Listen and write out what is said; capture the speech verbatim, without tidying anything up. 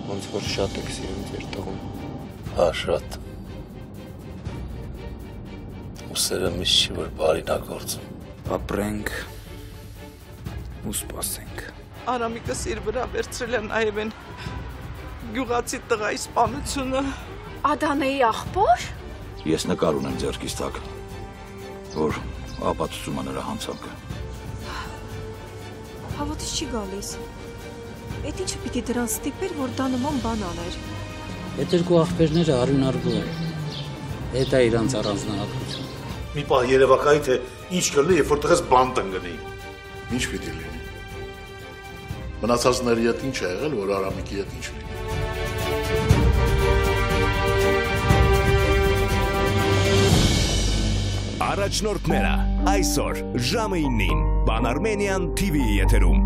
ոնց որ շատ եք սիրում ձեր տղուն։ Հա, շատ։ Ուսերը միշտ չի, որ բարին ա գործում։ Ապրենք ու սպասենք։ Արամիկը իր վրա վերցրել է նաև են գյուղացի տղայի սպանությունը։ Ադանեի աղբոր։ Ես նկար ունեմ ձեռքիս տակ, որ ապացուցում է նրա հանցանքը։ Հավատից չի գալիս։ Էդ ինչը պիտի դրան ստիպեր, որ դա նման բան աներ։ Այդ երկու աղբերները արյունարբու են։ Դա է իրանց առանձնահատկություն։ Մի պահ երևակայի, թե ինչ կլինի, երբ որ տղես բան տնկնի։ Ինչ պիտի լինի։ Մնացածների հետ ինչ է եղել, որ Արամիկի հետ ինչ լինի։ Առաջնորդները այսօր ժամը իննին Pan Armenian T V եթերում։